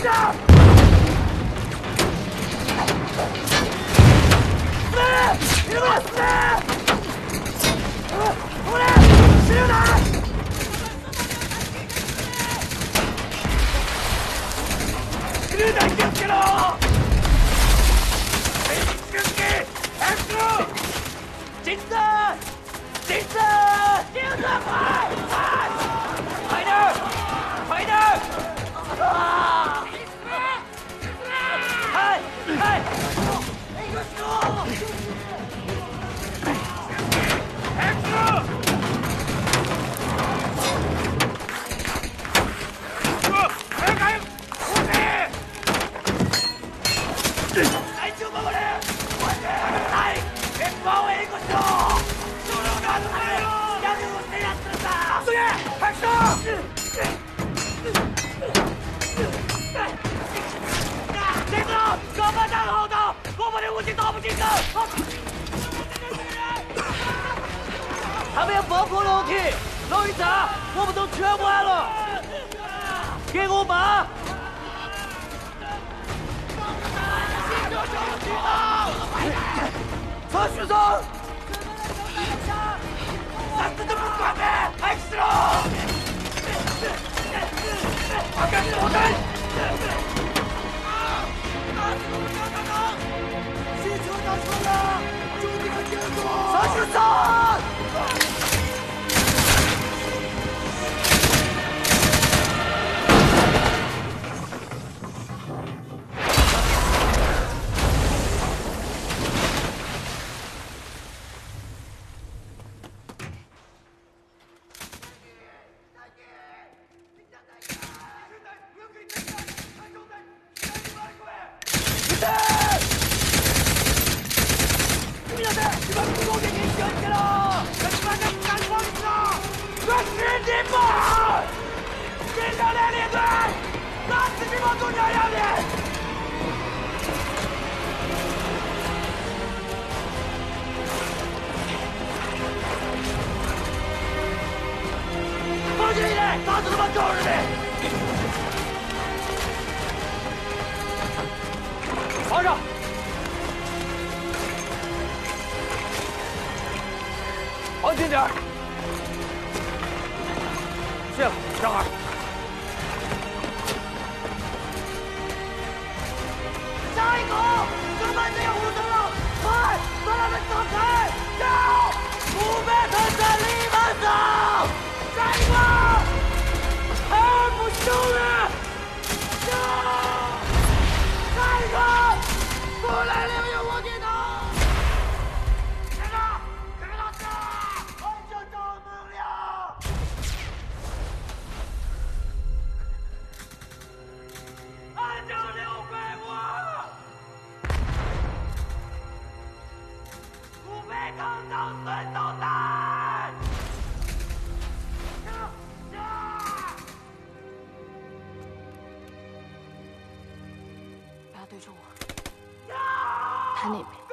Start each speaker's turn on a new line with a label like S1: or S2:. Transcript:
S1: 下！死！你给我死！过来，使劲打！榴弹进去了！进去！开始！金子！金子！金子，快！快！快点儿！快点儿！啊！开！开！一个手！开始！快开！护体！来，就把我来！快点！来，别包围一个手！手榴弹来了！让我这样子的！四爷，开始！这个胳膊站好的，我们的武器打不进的。他们要爆破楼梯，楼一炸，我们都全完了。给我把！程序长，咱死都不管呗，开始了！我跟着我跟！汽车打车了，兄弟们接住！程序长！打死他妈狗日的！皇上，放近点儿。谢了，张儿。下一个，这个门子要误灯了，快把他们打开！走，500头在里面走。下一个。不救了！救！下一个，不能留有我点头！站住！这个老子，俺就着门了！俺就留给我500头当孙导弹！
S2: 对着我，他那边。